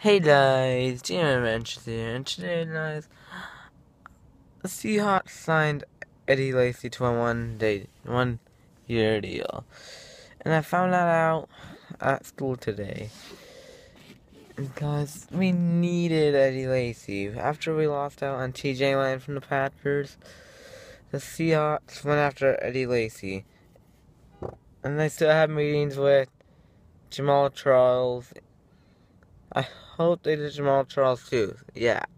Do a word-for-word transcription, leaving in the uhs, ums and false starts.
Hey guys, Jim Adventures here, and today, guys, the Seahawks signed Eddie Lacy to a one-day, one-year deal, and I found that out at school today. And guys, we needed Eddie Lacy after we lost out on T J Land from the Packers. The Seahawks went after Eddie Lacy, and they still have meetings with Jamal Charles. I hope they did Jamal Charles too. Yeah.